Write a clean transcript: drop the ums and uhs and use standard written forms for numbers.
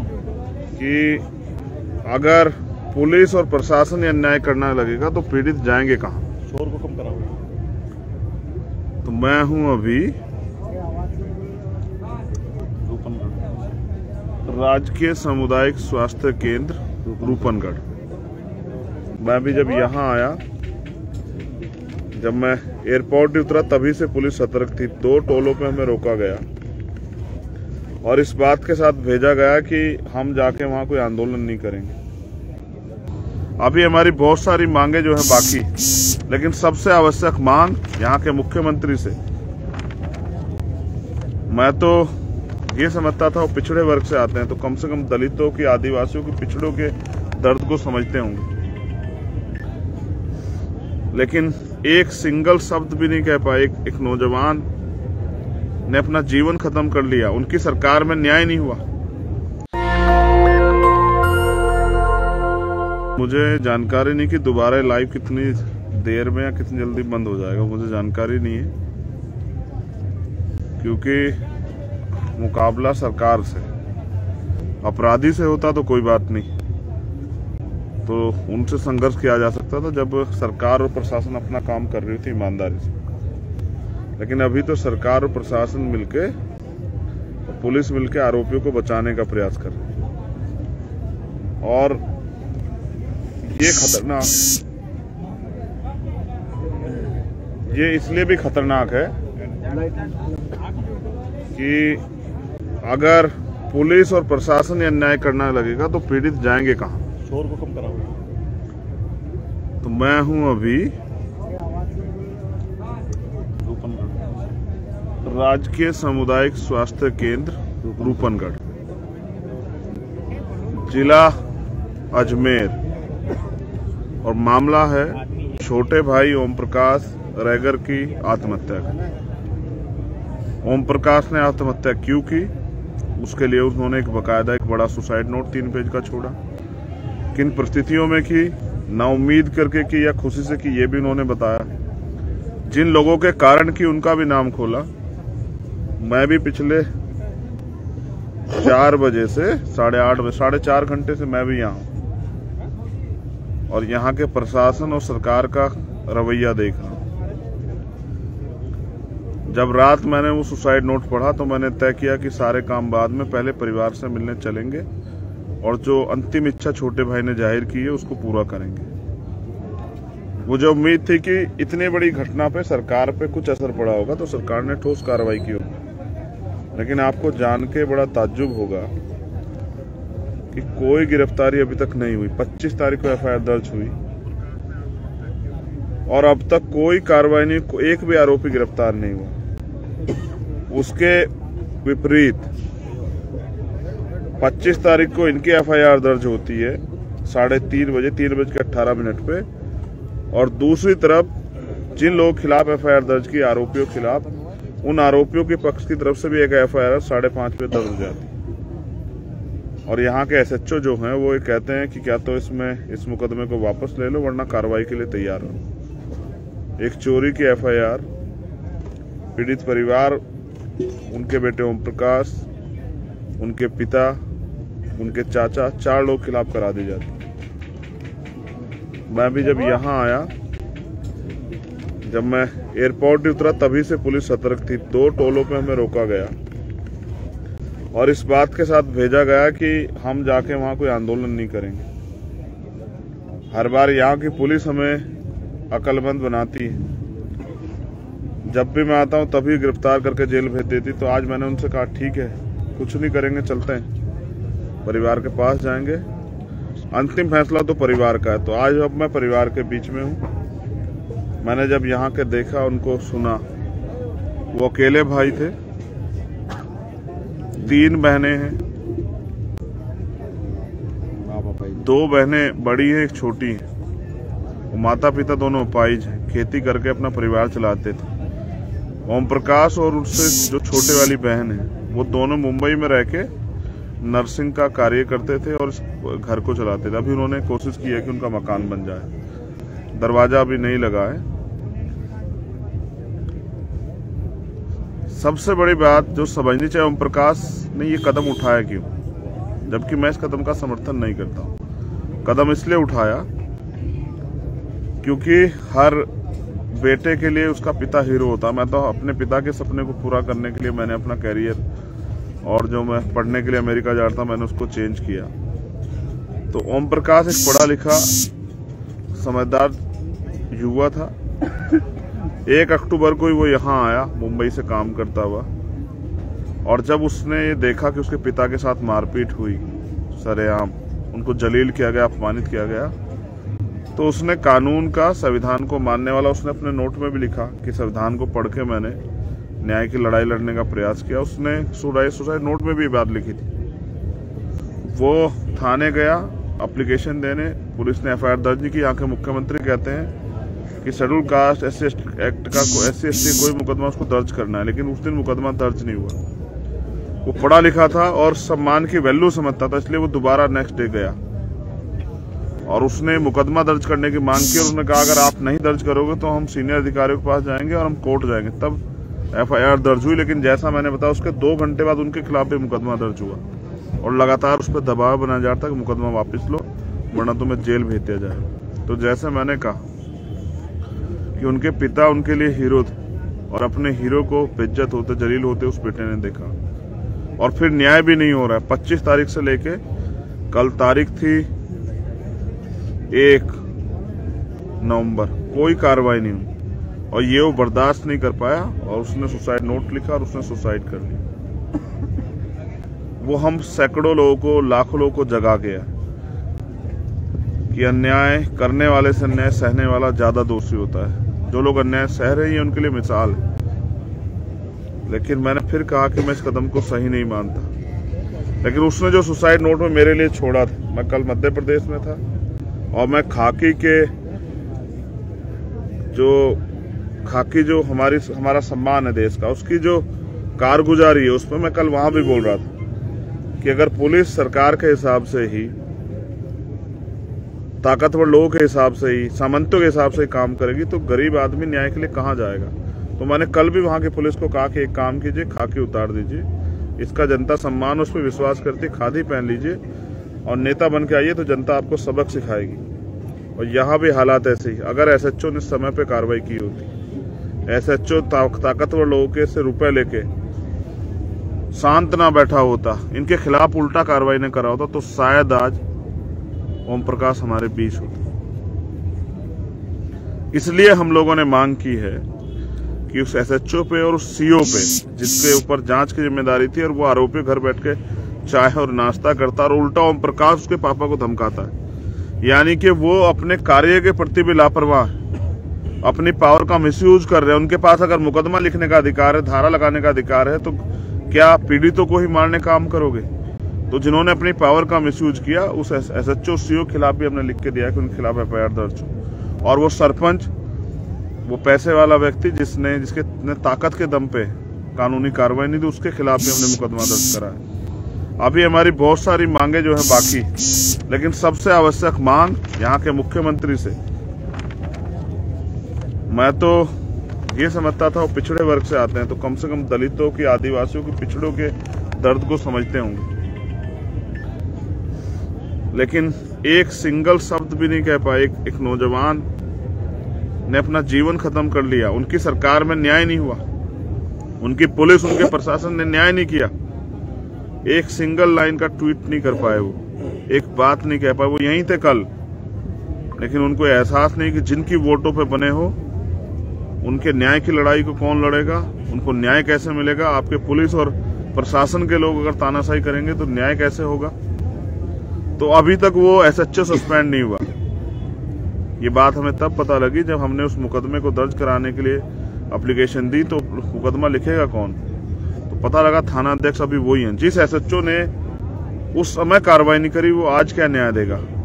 कि अगर पुलिस और प्रशासन ये अन्याय करना लगेगा तो पीड़ित जाएंगे कहां। शोर को कम कराओ। तो मैं हूं अभी राजकीय सामुदायिक स्वास्थ्य केंद्र रूपनगढ़। मैं भी जब यहाँ आया, जब मैं एयरपोर्ट ही उतरा तभी से पुलिस सतर्क थी। 2 टोलों पे हमें रोका गया और इस बात के साथ भेजा गया कि हम जाके वहां कोई आंदोलन नहीं करेंगे। अभी हमारी बहुत सारी मांगे जो है बाकी, लेकिन सबसे आवश्यक मांग यहाँ के मुख्यमंत्री से, मैं तो ये समझता था वो पिछड़े वर्ग से आते हैं तो कम से कम दलितों की, आदिवासियों की, पिछड़ों के दर्द को समझते होंगे, लेकिन एक सिंगल शब्द भी नहीं कह पाए। एक नौजवान ने अपना जीवन खत्म कर लिया, उनकी सरकार में न्याय नहीं हुआ। मुझे जानकारी नहीं कि दोबारा लाइव कितनी देर में या कितनी जल्दी बंद हो जाएगा, मुझे जानकारी नहीं है, क्योंकि मुकाबला सरकार से, अपराधी से होता तो कोई बात नहीं, तो उनसे संघर्ष किया जा सकता था जब सरकार और प्रशासन अपना काम कर रही थी ईमानदारी से। लेकिन अभी तो सरकार और प्रशासन मिलके और पुलिस मिलके आरोपियों को बचाने का प्रयास कर रही है। और ये खतरनाक, ये इसलिए भी खतरनाक है कि अगर पुलिस और प्रशासन ये अन्याय करना लगेगा तो पीड़ित जाएंगे कहां। शोर को कम कराओ। तो मैं हूं अभी राजकीय सामुदायिक स्वास्थ्य केंद्र रूपनगढ़, जिला अजमेर, और मामला है छोटे भाई ओम प्रकाश रैगर की आत्महत्या का। ओम प्रकाश ने आत्महत्या क्यों की, उसके लिए उन्होंने एक बकायदा एक बड़ा सुसाइड नोट 3 पेज का छोड़ा। किन परिस्थितियों में की, ना उम्मीद करके की या खुशी से की, ये भी उन्होंने बताया। जिन लोगों के कारण की उनका भी नाम खोला। मैं भी पिछले 4 बजे से 8:30 बजे, 4.5 घंटे से मैं भी यहाँ हूँ और यहाँ के प्रशासन और सरकार का रवैया देख रहा हूँ। जब रात मैंने वो सुसाइड नोट पढ़ा तो मैंने तय किया कि सारे काम बाद में, पहले परिवार से मिलने चलेंगे और जो अंतिम इच्छा छोटे भाई ने जाहिर की है उसको पूरा करेंगे। मुझे उम्मीद थी कि इतनी बड़ी घटना पे सरकार पे कुछ असर पड़ा होगा तो सरकार ने ठोस कार्रवाई की होगी, लेकिन आपको जान के बड़ा ताज्जुब होगा कि कोई गिरफ्तारी अभी तक नहीं हुई। 25 तारीख को एफआईआर दर्ज हुई और अब तक कोई कार्रवाई नहीं, एक भी आरोपी गिरफ्तार नहीं हुआ। उसके विपरीत 25 तारीख को इनकी एफआईआर दर्ज होती है 3:30 बजे, 3:18 पे, और दूसरी तरफ जिन लोगों के खिलाफ एफआईआर दर्ज की, आरोपियों के खिलाफ, उन आरोपियों के पक्ष की तरफ से भी एक एफआईआर 5:30 पे दर्ज हो जाती। और यहाँ के एसएचओ जो हैं वो ये कहते हैं कि क्या तो इस मुकदमे को वापस ले लो वरना कार्रवाई के लिए तैयार हो। एक चोरी की एफआईआर, पीड़ित परिवार, उनके बेटे ओम प्रकाश, उनके पिता, उनके चाचा, 4 लोग खिलाफ करा दी जाती। मैं भी जब यहाँ आया, जब मैं एयरपोर्ट ही उतरा तभी से पुलिस सतर्क थी। 2 टोलों पे हमें रोका गया और इस बात के साथ भेजा गया कि हम जाके वहां कोई आंदोलन नहीं करेंगे। हर बार यहाँ की पुलिस हमें अक्लमंद बनाती है। जब भी मैं आता हूँ तभी गिरफ्तार करके जेल भेज देती। तो आज मैंने उनसे कहा ठीक है, कुछ नहीं करेंगे, चलते हैं, परिवार के पास जाएंगे, अंतिम फैसला तो परिवार का है। तो आज अब मैं परिवार के बीच में हूँ। मैंने जब यहाँ के देखा, उनको सुना, वो अकेले भाई थे, 3 बहनें हैं, 2 बहनें बड़ी हैं, एक छोटी है। वो माता पिता दोनों अपाहिज हैं, खेती करके अपना परिवार चलाते थे। ओम प्रकाश और उससे जो छोटे वाली बहन है वो दोनों मुंबई में रह के नर्सिंग का कार्य करते थे और घर को चलाते थे। अभी उन्होंने कोशिश की है कि उनका मकान बन जाए, दरवाजा अभी नहीं लगा है। सबसे बड़ी बात जो समझनी चाहिए, ओम प्रकाश ने ये कदम उठाया क्यों? जबकि मैं इस कदम का समर्थन नहीं करता हूँ। कदम इसलिए उठाया क्योंकि हर बेटे के लिए उसका पिता हीरो होता। मैं तो अपने पिता के सपने को पूरा करने के लिए मैंने अपना कैरियर और जो मैं पढ़ने के लिए अमेरिका जा रहा था मैंने उसको चेंज किया। तो ओम प्रकाश एक पढ़ा लिखा समझदार युवा था। 1 अक्टूबर को ही वो यहाँ आया मुंबई से काम करता हुआ, और जब उसने ये देखा कि उसके पिता के साथ मारपीट हुई सरेआम, उनको जलील किया गया, अपमानित किया गया, तो उसने कानून का, संविधान को मानने वाला, उसने अपने नोट में भी लिखा कि संविधान को पढ़ के मैंने न्याय की लड़ाई लड़ने का प्रयास किया। उसने सुसाइड नोट में भी बात लिखी थी। वो थाने गया एप्लीकेशन देने, पुलिस ने FIR दर्ज नहीं की। यहाँ के मुख्यमंत्री कहते हैं कि शेड्यूल कास्ट SC एक्ट का SC/ST कोई मुकदमा उसको दर्ज करना है, लेकिन उस दिन मुकदमा दर्ज नहीं हुआ। वो पढ़ा लिखा था और सम्मान की वैल्यू समझता था, इसलिए वो दोबारा नेक्स्ट डे गया और उसने मुकदमा दर्ज करने की मांग की। और उसने कहा अगर आप नहीं दर्ज करोगे तो हम सीनियर अधिकारियों के पास जाएंगे और हम कोर्ट जाएंगे। तब FIR दर्ज हुई, लेकिन जैसा मैंने बताया उसके 2 घंटे बाद उनके खिलाफ भी मुकदमा दर्ज हुआ और लगातार उस पर दबाव बनाया जाता कि मुकदमा वापस लो वरना तुम्हें जेल भेज दिया जाए। तो जैसे मैंने कहा कि उनके पिता उनके लिए हीरो थे और अपने हीरो को बेइज्जत होते, जलील होते उस बेटे ने देखा, और फिर न्याय भी नहीं हो रहा है। 25 तारीख से लेके कल तारीख थी 1 नवंबर, कोई कार्रवाई नहीं हुई और ये वो बर्दाश्त नहीं कर पाया और उसने सुसाइड नोट लिखा और उसने सुसाइड कर लिया। वो हम सैकड़ों लोगों को, लाखों लोगों को जगा गया कि अन्याय करने वाले से अन्याय सहने वाला ज्यादा दोषी होता है। जो लोग अन्याय सह रहे हैं उनके लिए मिसाल है, लेकिन मैंने फिर कहा कि मैं इस कदम को सही नहीं मानता। लेकिन उसने जो सुसाइड नोट में मेरे लिए छोड़ा था, मैं कल मध्य प्रदेश में था और मैं खाकी जो हमारा सम्मान है देश का, उसकी जो कारगुजारी है, उस पर मैं कल वहां भी बोल रहा था कि अगर पुलिस सरकार के हिसाब से ही, ताकतवर लोगों के हिसाब से ही, सामंतों के हिसाब से ही काम करेगी तो गरीब आदमी न्याय के लिए कहां जाएगा। तो मैंने कल भी वहां की पुलिस को कहा कि एक काम कीजिए, खाकी उतार दीजिए, इसका जनता सम्मान उस पर विश्वास करती, खादी पहन लीजिए और नेता बन के आइए तो जनता आपको सबक सिखाएगी। और यहाँ भी हालात ऐसे ही, अगर SHO ने समय पे कार्रवाई की होती, SHO ताकतवर लोगों के से रुपए लेके शांत ना बैठा होता, इनके खिलाफ उल्टा कार्रवाई ने करा होता, तो शायद आज ओम प्रकाश हमारे बीच होता। इसलिए हम लोगों ने मांग की है कि उस SHO पे और उस CO पे, जिसके ऊपर जांच की जिम्मेदारी थी और वो आरोपी घर बैठ के चाय और नाश्ता करता, और उल्टा ओम प्रकाश उसके पापा को धमकाता है। यानी कि वो अपने कार्य के प्रति भी लापरवाह है, अपनी पावर का मिसयूज कर रहे हैं। उनके पास अगर मुकदमा लिखने का अधिकार है, धारा लगाने का अधिकार है, तो क्या पीड़ितों को ही मारने का काम करोगे? तो जिन्होंने अपनी पावर का मिसयूज किया उस SHO CO खिलाफ भी हमने लिख के दिया कि उनके खिलाफ FIR दर्ज हो। और वो सरपंच, वो पैसे वाला व्यक्ति जिसके ताकत के दम पे कानूनी कार्रवाई नहीं थी, उसके खिलाफ भी हमने मुकदमा दर्ज करा है। अभी हमारी बहुत सारी मांगे जो है बाकी, लेकिन सबसे आवश्यक मांग यहाँ के मुख्यमंत्री से, मैं तो ये समझता था वो पिछड़े वर्ग से आते हैं तो कम से कम दलितों की, आदिवासियों की, पिछड़ों के दर्द को समझते होंगे, लेकिन एक सिंगल शब्द भी नहीं कह पाए। एक नौजवान ने अपना जीवन खत्म कर लिया, उनकी सरकार में न्याय नहीं हुआ, उनकी पुलिस, उनके प्रशासन ने न्याय नहीं किया। एक सिंगल लाइन का ट्वीट नहीं कर पाए, वो एक बात नहीं कह पाए। वो यहीं थे कल, लेकिन उनको एहसास नहीं कि जिनकी वोटों पे बने हो उनके न्याय की लड़ाई को कौन लड़ेगा, उनको न्याय कैसे मिलेगा। आपके पुलिस और प्रशासन के लोग अगर तानाशाही करेंगे तो न्याय कैसे होगा। तो अभी तक वो SHO सस्पेंड नहीं हुआ। ये बात हमें तब पता लगी जब हमने उस मुकदमे को दर्ज कराने के लिए एप्लीकेशन दी। तो मुकदमा लिखेगा कौन, तो पता लगा थाना अध्यक्ष अभी वही हैं। जिस SHO ने उस समय कार्रवाई नहीं करी वो आज क्या न्याय देगा।